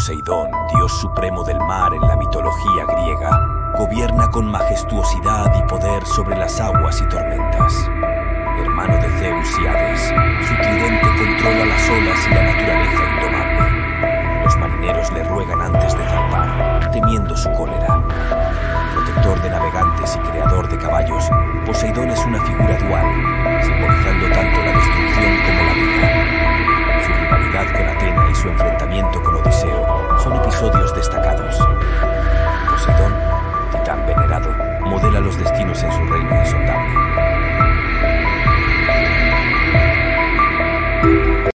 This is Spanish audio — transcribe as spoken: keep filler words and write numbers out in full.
Poseidón, dios supremo del mar en la mitología griega, gobierna con majestuosidad y poder sobre las aguas y tormentas. Hermano de Zeus y Hades, su tridente controla las olas y la naturaleza indomable. Los marineros le ruegan antes de zarpar, temiendo su cólera. Protector de navegantes y creador de caballos, Poseidón es una figura dual, simbolizando tanto la destrucción como la vida. Su rivalidad con Atena y su enfrentamiento con Odiseo son episodios destacados. Poseidón, titán venerado, modela los destinos en su reino insondable.